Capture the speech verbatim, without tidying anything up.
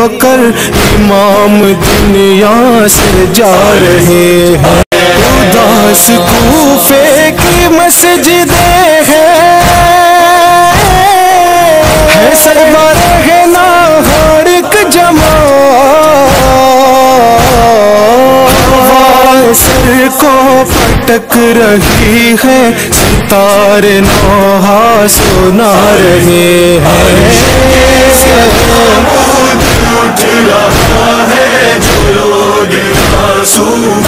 होकर इमाम दुनिया से जा रहे हैं। उदास कूफे की मस्जिदें हैं, है सरबराह ना हर एक जमा, सर को पटक रही है, सितारे नौहा सुना रहे हैं। उठ रहा है जो लोग आंसू